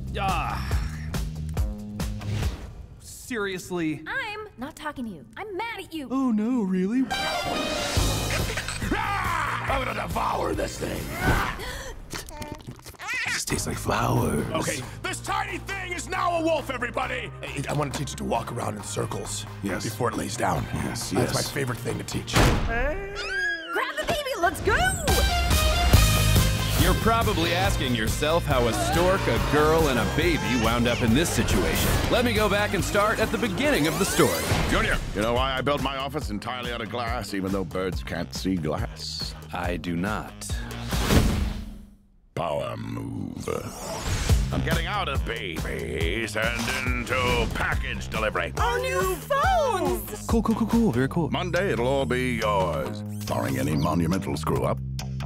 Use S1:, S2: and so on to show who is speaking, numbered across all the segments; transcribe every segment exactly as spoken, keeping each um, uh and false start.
S1: Ah. Seriously?
S2: I'm not talking to you. I'm mad at you.
S1: Oh no, really?
S3: I'm gonna devour this thing.
S4: This tastes like flowers.
S3: Okay, this tiny thing is now a wolf, everybody! I, I want to teach it to walk around in circles.
S4: Yes.
S3: Before it lays down.
S4: Yes,
S3: That's
S4: yes.
S3: my favorite thing to teach.
S2: Grab the baby, let's go!
S1: You're probably asking yourself how a stork, a girl, and a baby wound up in this situation. Let me go back and start at the beginning of the story.
S5: Junior, you know why I built my office entirely out of glass, even though birds can't see glass?
S1: I do not.
S5: Power move. I'm getting out of babies and into package delivery.
S2: Our new phones!
S1: Cool, cool, cool, cool. Very cool.
S5: Monday, it'll all be yours, barring any monumental screw-up.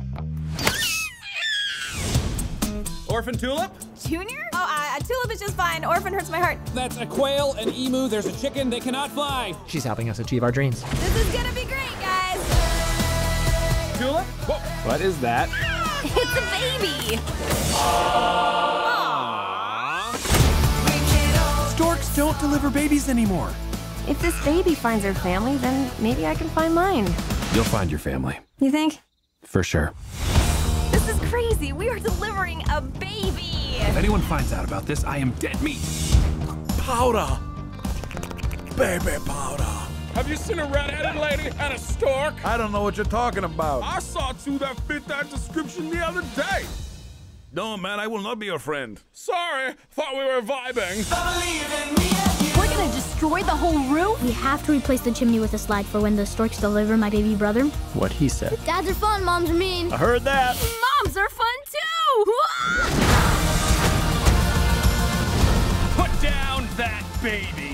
S1: Orphan Tulip?
S2: Junior? Oh, uh, Tulip is just fine. Orphan hurts my heart.
S6: That's a quail, an emu, there's a chicken, they cannot fly.
S7: She's helping us achieve our dreams.
S2: This is gonna be great, guys.
S1: Tulip? Whoa. What is that?
S2: It's a baby.
S1: Storks don't deliver babies anymore.
S8: If this baby finds her family, then maybe I can find mine.
S1: You'll find your family.
S8: You think?
S1: For sure.
S2: This is crazy. We are delivering a baby.
S1: If anyone finds out about this, I am dead meat.
S3: Powder! Baby powder!
S6: Have you seen a red-headed lady and a stork?
S4: I don't know what you're talking about.
S6: I saw two that fit that description the other day.
S4: No, man, I will not be your friend.
S6: Sorry, thought we were vibing.
S2: We're gonna destroy the whole roof?
S9: We have to replace the chimney with a slide for when the storks deliver my baby brother.
S7: What he said.
S9: Dads are fun, moms are mean.
S7: I heard that.
S2: Moms are fun too!
S1: Put down that baby.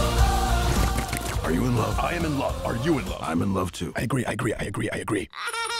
S3: Are you in love? I am in love. Are you in love?
S4: I'm in love too.
S3: I agree, I agree, I agree, I agree.